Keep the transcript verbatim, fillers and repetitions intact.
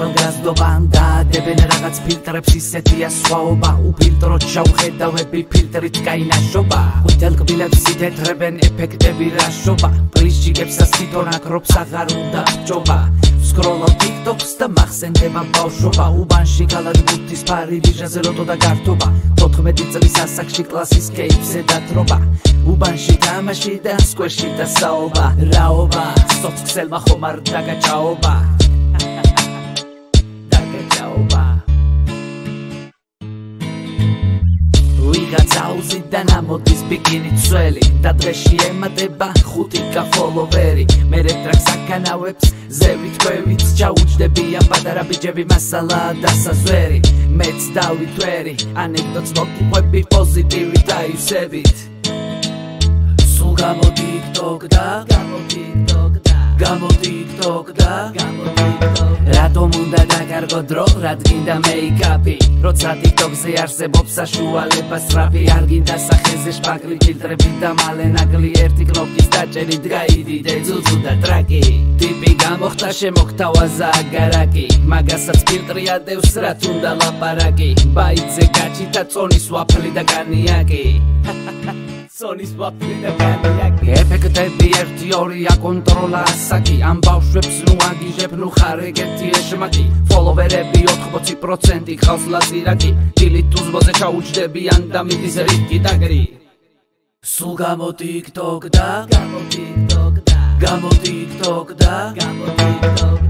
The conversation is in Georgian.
ახალგაზრდობა დაადებენ რაღაც ფილტრებს ისეთია სხვაობა უფილტროდ ჩავხედავები ფილტრით კაინაშობა ვითელ კბილებს ითეთრებენ ეფექტები რაშობა პრისჯიგებსა თვითონ აკრობს აღარ უნდა ბჭობა სკროლავ TikTok-ს და მახსენდება ბავშვობა უბანში გალად ბუთის ფარი ვიჟაზე ლოტო და გართობა თოთხმეტი წლის ასაკში კლასის კეიფზე დათრობა უბანში თამაში და სკვერში და საობა რაობა სოციალმა ხომ არ დაგაჭაობა დაგაჭაობა ვიღაცაუზიდან ამოდის ბიკინი წველი და დღეში ემატება ხუთი კაფოლოვერი მერე ტრაქს აკანავებს ზევით ქვევით ჩაუჯდებიან პატარა ბიჭები მასალა და საზვერი მეც დავითვერი ანეკდოტს მოგიყვები პოზიტივით აივსებით სულ გამო TikTok და გამო TikTok და გამო TikTok და გამო TikTok რატომ უნდა დაკარგო დრო რადგინდა მეიკაპი როცა TikTok-ზე არსებობს საშუალება სწრაფი არ გინდა სახეზე შპაგლი ფილტრები და მალე ნაკლი ერთი კნოპკის დაჭერით გაიდიდე ძუძუ და ტრაკი ტიპი გამოხდა შემოგთავაზა აგარაკი მაგასაც ფილტრი ადევს რაც უნდა ლაპარაკი ბაიძე გაჩიტა წონის ვაფლი და კანიაკი სონის ვაფლი და კანიაკი ეფექტები ერთი ორი აკონტროლა ასაკი ამ ბავშვებს ნუ აგიჟებ ნუ ხარ ეგეთი ეშმაკი ფოლოვერები ოთხმოცი პროცენტი ხავს ლაზირაკი დილით უზბოზე ჩაუჯდებიან და მიდის რიკი დაგრი სულ გამო TikTok და გამო TikTok და გამო TikTok და გამო TikTok